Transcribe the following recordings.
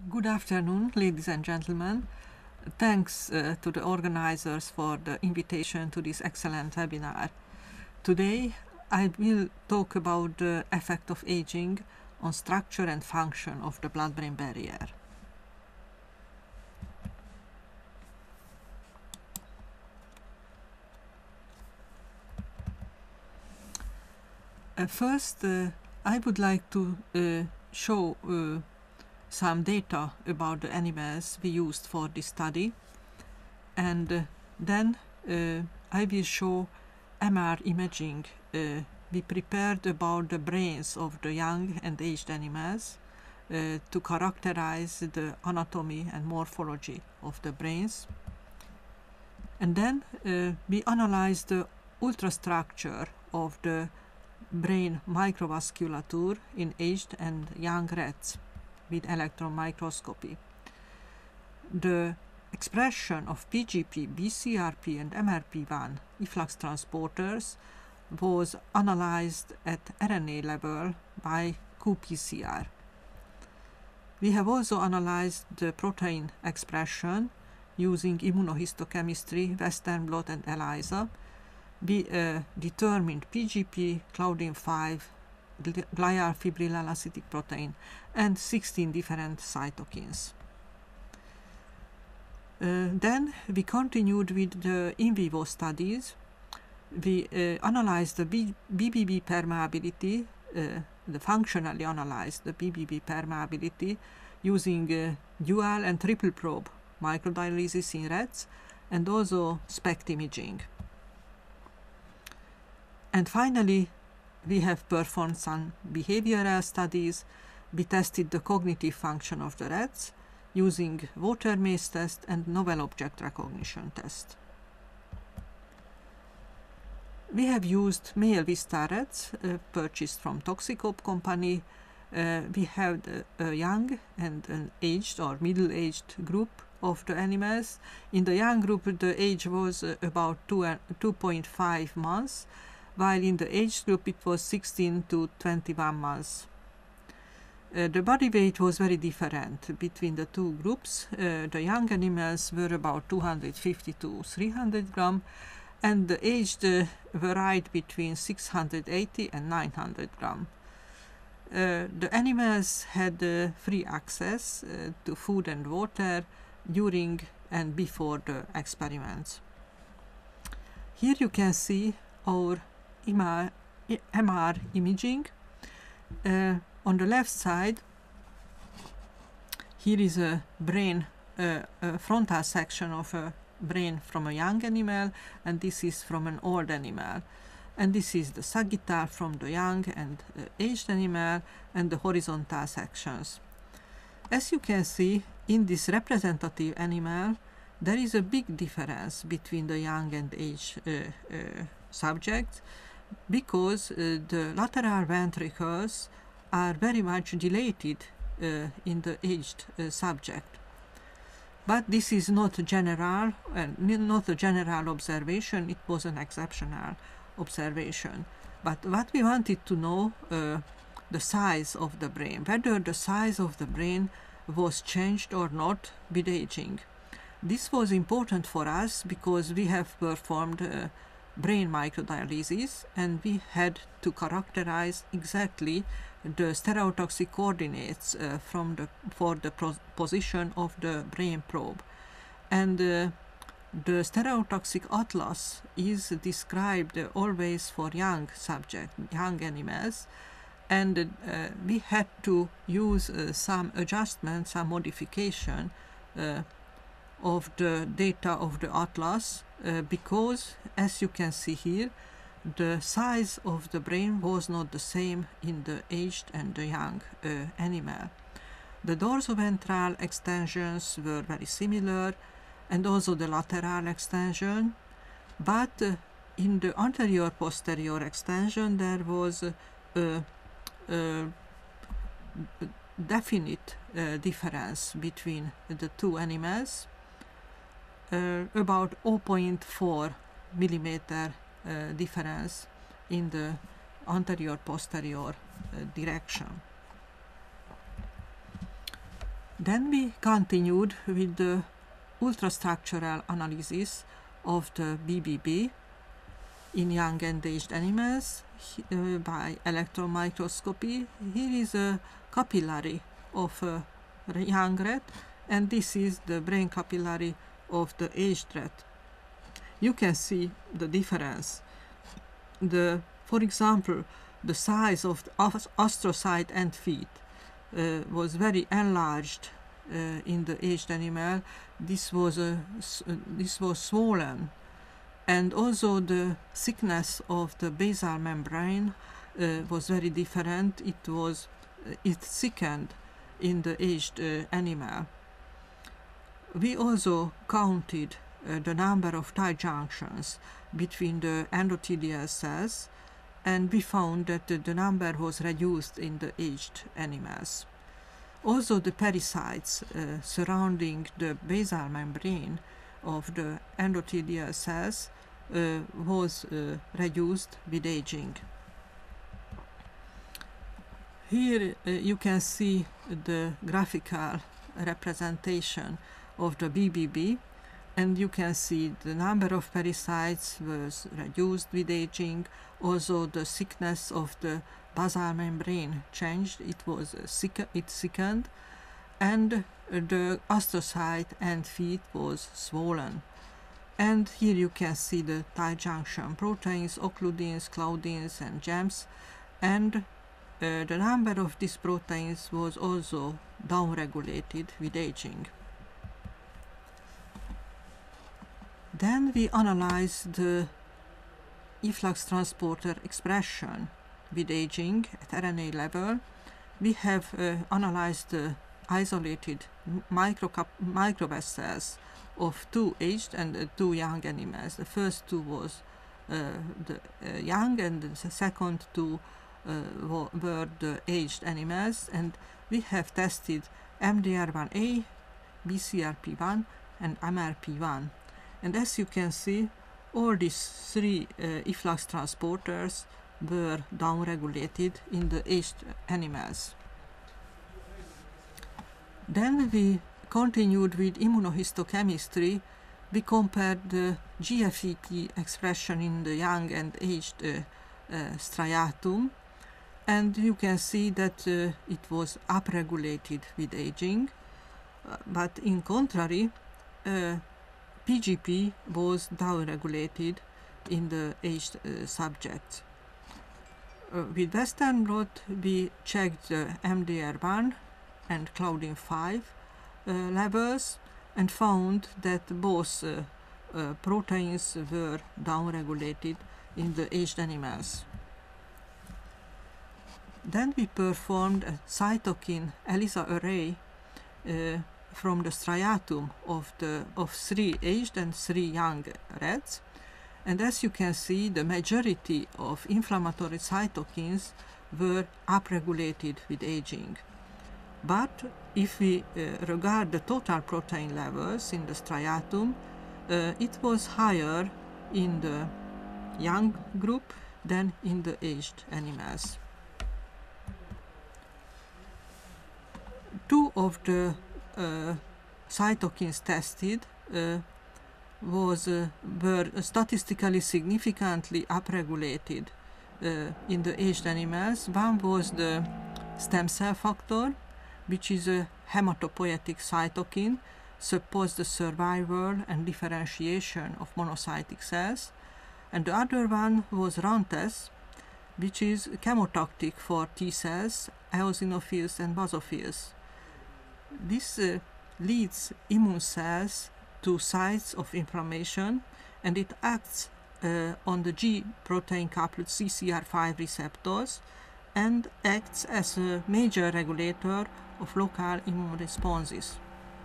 Good afternoon, ladies and gentlemen. Thanks to the organizers for the invitation to this excellent webinar. Today, I will talk about the effect of aging on structure and function of the blood-brain barrier. First, I would like to show some data about the animals we used for this study, and then I will show MR imaging we prepared about the brains of the young and aged animals to characterize the anatomy and morphology of the brains. And then we analyzed the ultrastructure of the brain microvasculature in aged and young rats with electron microscopy. The expression of PGP, BCRP and MRP1 efflux transporters was analyzed at RNA level by qPCR. We have also analyzed the protein expression using immunohistochemistry, Western blot and ELISA. We determined PGP, Claudin-5, glial fibrillary acidic protein, and 16 different cytokines. Then we continued with the in vivo studies. We analyzed the BBB permeability, functionally analyzed the BBB permeability using dual and triple probe microdialysis in rats and also SPECT imaging. And finally, we have performed some behavioral studies. We tested the cognitive function of the rats using water maze test and novel object recognition test. We have used male Vista rats purchased from Toxicop company. We have a young and an aged or middle-aged group of the animals. In the young group, the age was about 2.5 months, while in the aged group it was 16 to 21 months. The body weight was very different between the two groups. The young animals were about 250 to 300 grams, and the aged varied between 680 and 900 grams. The animals had free access to food and water during and before the experiments. Here you can see our MR imaging. On the left side, here is a brain, frontal section of a brain from a young animal, and this is from an old animal. And this is the sagittal from the young and aged animal, and the horizontal sections. As you can see, in this representative animal, there is a big difference between the young and aged subjects, because the lateral ventricles are very much dilated in the aged subject. But this is not general, not a general observation, it was an exceptional observation. But what we wanted to know, the size of the brain, whether the size of the brain was changed or not with aging. This was important for us because we have performed brain microdialysis, and we had to characterize exactly the stereotoxic coordinates for the position of the brain probe. And the stereotoxic atlas is described always for young subjects, young animals, and we had to use some adjustment, some modification of the data of the atlas because, as you can see here, the size of the brain was not the same in the aged and the young animal. The dorsoventral extensions were very similar, and also the lateral extension, but in the anterior-posterior extension there was a definite difference between the two animals, about 0.4 millimeter difference in the anterior-posterior direction. Then we continued with the ultrastructural analysis of the BBB in young and aged animals by electron microscopy. Here is a capillary of a young rat, and this is the brain capillary of the aged rat. You can see the difference. For example, the size of the astrocyte end feet was very enlarged in the aged animal. This was swollen, and also the thickness of the basal membrane was very different. It thickened in the aged animal. We also counted the number of tight junctions between the endothelial cells, and we found that the number was reduced in the aged animals. Also, the pericytes surrounding the basal membrane of the endothelial cells was reduced with aging. Here you can see the graphical representation of the BBB, and you can see the number of pericytes was reduced with aging. Also, the thickness of the basal membrane changed. It thickened, and the astrocyte end feet was swollen. And here you can see the tight junction proteins, occludins, claudins, and GEMs, and the number of these proteins was also downregulated with aging. Then we analyzed the efflux transporter expression with aging at RNA level. We have analyzed the isolated microvessels of 2 aged and 2 young animals. The first 2 was the young, and the second 2 were the aged animals, and we have tested MDR1A, BCRP1, and MRP1. And as you can see, all these 3 efflux transporters were downregulated in the aged animals. Then we continued with immunohistochemistry. We compared the GFEP expression in the young and aged striatum, and you can see that it was upregulated with aging, but in contrary, PGP was downregulated in the aged subjects. With Western blot, we checked the MDR1 and Claudin 5 levels and found that both proteins were downregulated in the aged animals. Then we performed a cytokine ELISA array from the striatum of 3 aged and 3 young rats. And as you can see, the majority of inflammatory cytokines were upregulated with aging. But if we regard the total protein levels in the striatum, it was higher in the young group than in the aged animals. 2 of the cytokines tested were statistically significantly upregulated in the aged animals. One was the stem cell factor, which is a hematopoietic cytokine, supports the survival and differentiation of monocytic cells. And the other one was RANTES, which is chemotactic for T cells, eosinophils and basophils. This leads immune cells to sites of inflammation, and it acts on the G protein coupled CCR5 receptors and acts as a major regulator of local immune responses.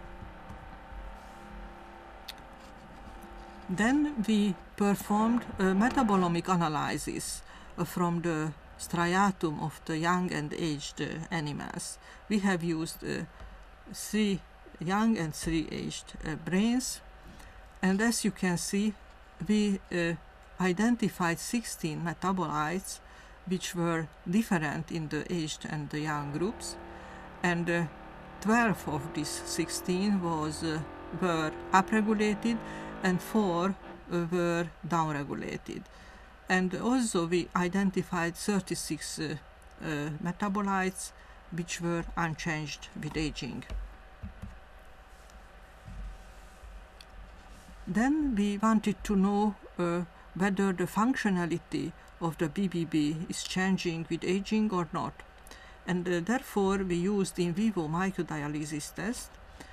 Then we performed a metabolomic analysis from the striatum of the young and aged animals. We have used 3 young and 3 aged brains, and as you can see, we identified 16 metabolites which were different in the aged and the young groups, and 12 of these 16 were upregulated and 4 were downregulated. And also we identified 36 metabolites which were unchanged with aging. Then we wanted to know whether the functionality of the BBB is changing with aging or not. And therefore we used in vivo microdialysis test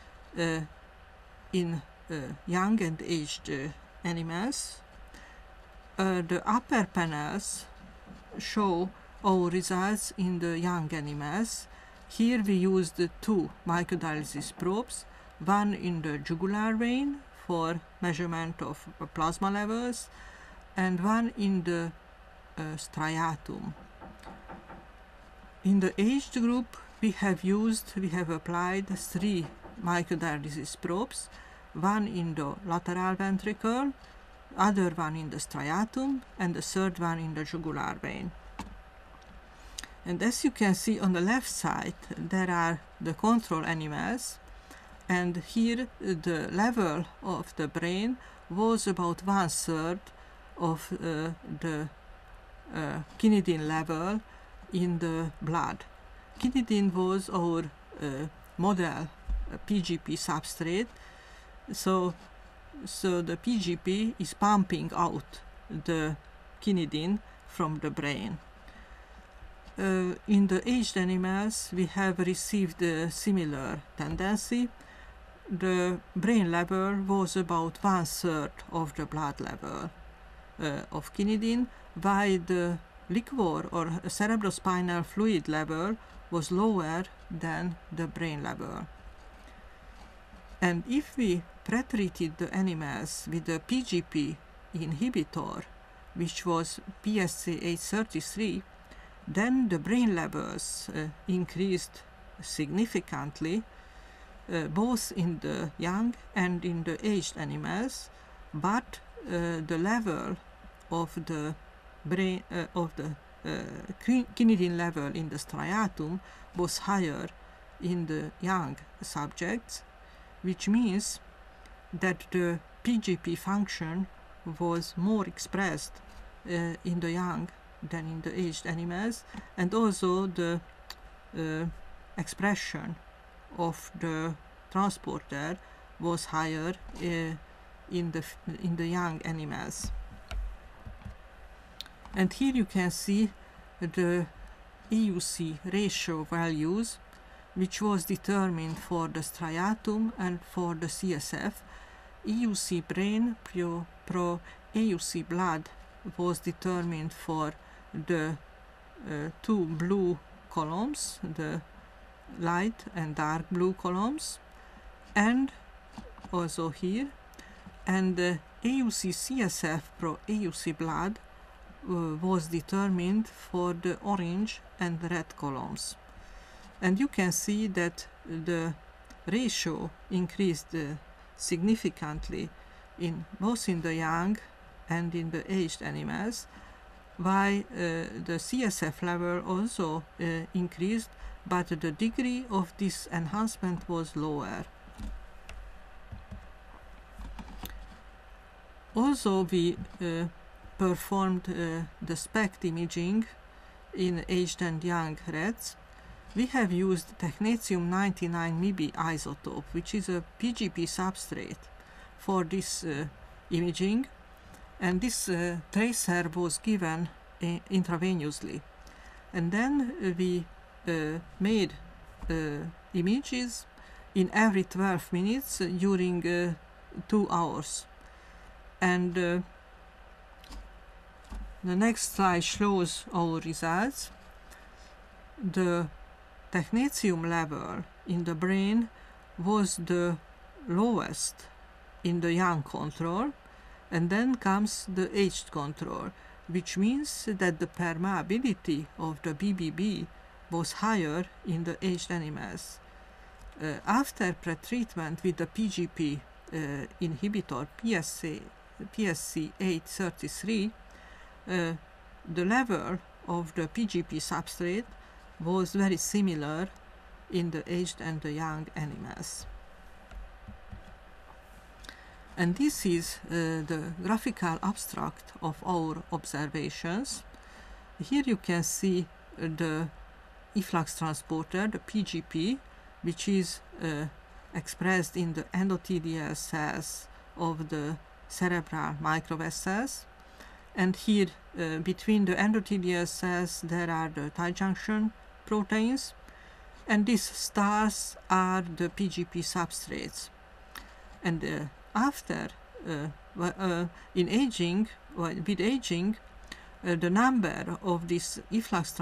in young and aged animals. The upper panels show our results in the young animals. Here we used 2 microdialysis probes, one in the jugular vein for measurement of plasma levels and one in the striatum. In the aged group we have applied 3 microdialysis probes, one in the lateral ventricle, other one in the striatum, and the third one in the jugular vein. And as you can see on the left side, there are the control animals, and here the level of the brain was about 1/3 of the kinidin level in the blood. Kinidin was our model PGP substrate, so the PGP is pumping out the kinidin from the brain. In the aged animals we have received a similar tendency. The brain level was about 1/3 of the blood level of kinidin, while the liquor or cerebrospinal fluid level was lower than the brain level. And if we pretreated the animals with the PGP inhibitor, which was PSC833, then the brain levels increased significantly, both in the young and in the aged animals, but the level of the brain kinidin level in the striatum was higher in the young subjects, which means that the PGP function was more expressed in the young than in the aged animals, and also the expression of the transporter was higher in the young animals. And here you can see the EUC ratio values, which was determined for the striatum and for the CSF. EUC brain pro EUC blood was determined for the 2 blue columns, the light and dark blue columns, and also here, and the EUC CSF pro EUC blood was determined for the orange and red columns. And you can see that the ratio increased significantly both in the young and in the aged animals, while the CSF level also increased, but the degree of this enhancement was lower. Also we performed the SPECT imaging in aged and young rats. We have used technetium-99 MIB isotope, which is a PGP substrate for this imaging, and this tracer was given intravenously. And then we made images in every 12 minutes during 2 hours. And the next slide shows our results. The technetium level in the brain was the lowest in the young control, and then comes the aged control, which means that the permeability of the BBB was higher in the aged animals. After pretreatment with the PGP inhibitor PSC833, the level of the PGP substrate was very similar in the aged and the young animals. And this is the graphical abstract of our observations. Here you can see the efflux transporter, the PGP, which is expressed in the endothelial cells of the cerebral microvessels. And here between the endothelial cells there are the tight junction proteins, and these stars are the PGP substrates. And after in aging, with aging, the number of these efflux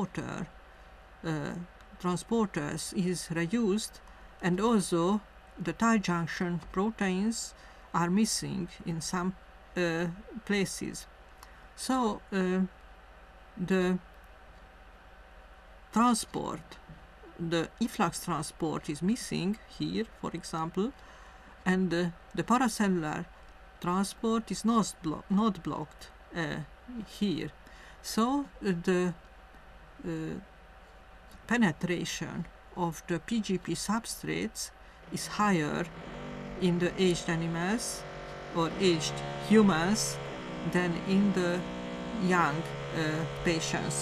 transporters is reduced, and also the tight junction proteins are missing in some places. So the efflux transport is missing here, for example, and the paracellular transport is not blocked here. So the penetration of the PGP substrates is higher in the aged animals or aged humans than in the young patients.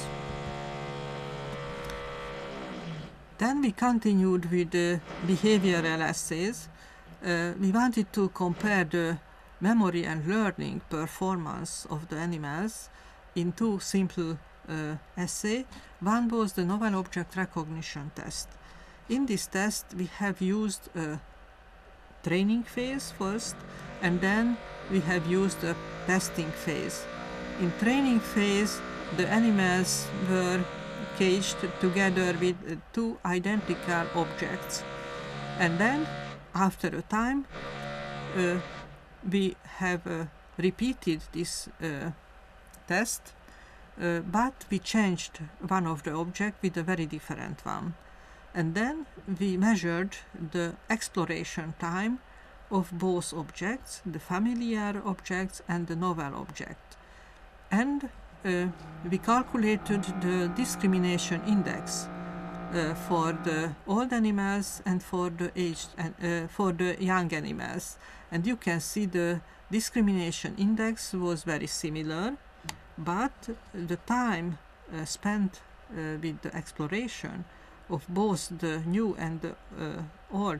Then we continued with the behavioral assays. We wanted to compare the memory and learning performance of the animals in two simple assays. One was the novel object recognition test. In this test we have used a training phase first, and then we have used a testing phase. In training phase the animals were caged together with two identical objects, and then after a time we have repeated this test, but we changed one of the objects with a very different one, and then we measured the exploration time of both objects, the familiar objects and the novel object, and we calculated the discrimination index for the old animals and for the aged and for the young animals, and you can see the discrimination index was very similar, but the time spent with the exploration of both the new and the old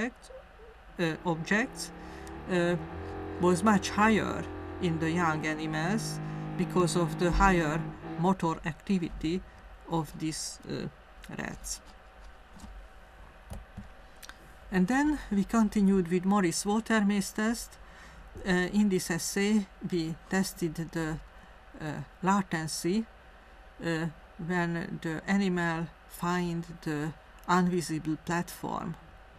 objects was much higher in the young animals because of the higher motor activity of these rats. And then we continued with Morris-Watermaze test. In this assay we tested the latency when the animal finds the invisible platform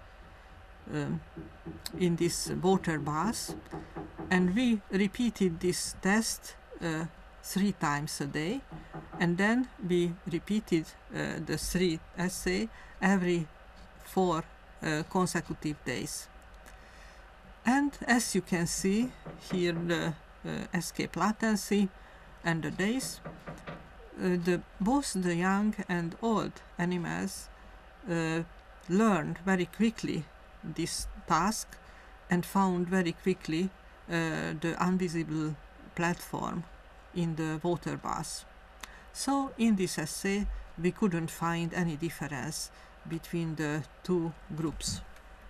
in this water bath, and we repeated this test 3 times a day, and then we repeated the 3 assay every 4 consecutive days. And as you can see here, the escape latency and the days, both the young and old animals learned very quickly this task and found very quickly the invisible platform in the water bath. So in this assay we couldn't find any difference between the two groups.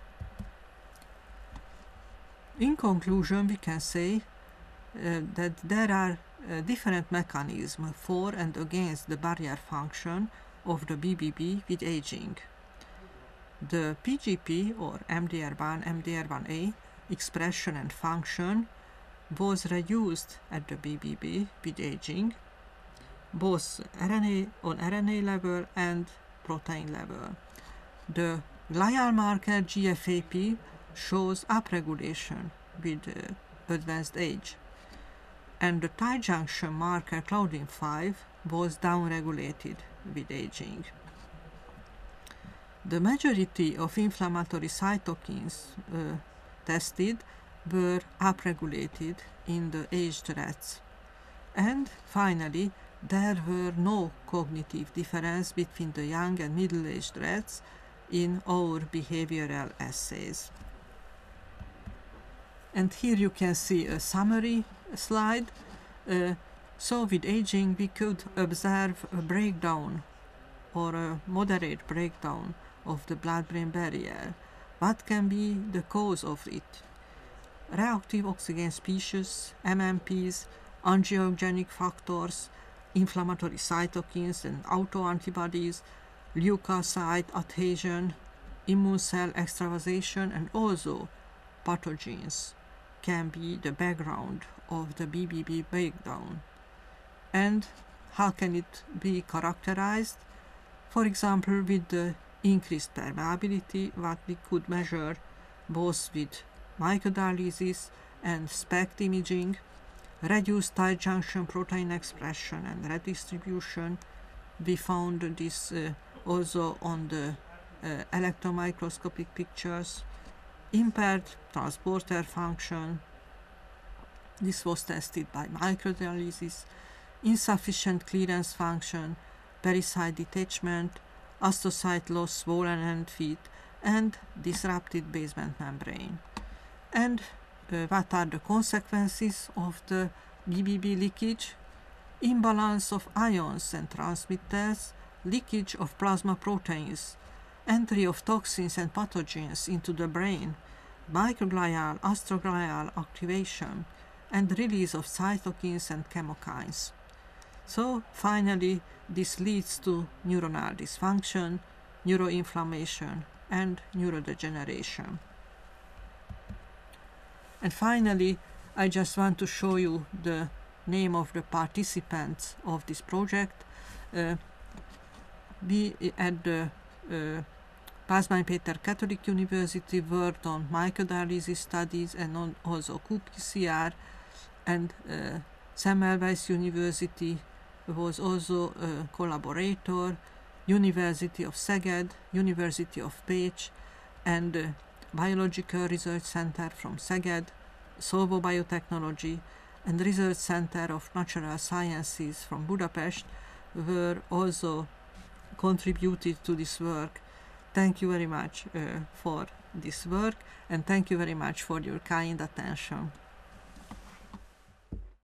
In conclusion, we can say that there are different mechanisms for and against the barrier function of the BBB with aging. The PGP or MDR1, MDR1A expression and function was reduced at the BBB with aging, both on RNA level and protein level. The glial marker GFAP shows upregulation with advanced age, and the tight junction marker Claudin 5 was downregulated with aging. The majority of inflammatory cytokines tested were upregulated in the aged rats. And finally, there were no cognitive difference between the young and middle-aged rats in our behavioral essays. And here you can see a summary slide. So with aging we could observe a breakdown or a moderate breakdown of the blood-brain barrier. What can be the cause of it? Reactive oxygen species, MMPs, angiogenic factors, inflammatory cytokines and autoantibodies, leukocyte adhesion, immune cell extravasation, and also pathogens can be the background of the BBB breakdown. And how can it be characterized? For example, with the increased permeability, what we could measure both with microdialysis and SPECT imaging, reduced tight junction protein expression and redistribution. We found this also on the electron microscopic pictures. Impaired transporter function, this was tested by microdialysis. Insufficient clearance function, pericyte detachment, astrocyte loss, swollen end feet, and disrupted basement membrane. And what are the consequences of the BBB leakage? Imbalance of ions and transmitters, leakage of plasma proteins, entry of toxins and pathogens into the brain, microglial, astroglial activation, and release of cytokines and chemokines. So finally, this leads to neuronal dysfunction, neuroinflammation, and neurodegeneration. And finally, I just want to show you the name of the participants of this project. We at the Pázmány Péter Catholic University worked on microdialysis studies and on also qPCR, and Semmelweis University was also a collaborator, University of Szeged, University of Pécs, and Biological Research Center from Szeged, Solvo Biotechnology, and Research Center of Natural Sciences from Budapest were also contributed to this work. Thank you very much for this work, and thank you very much for your kind attention.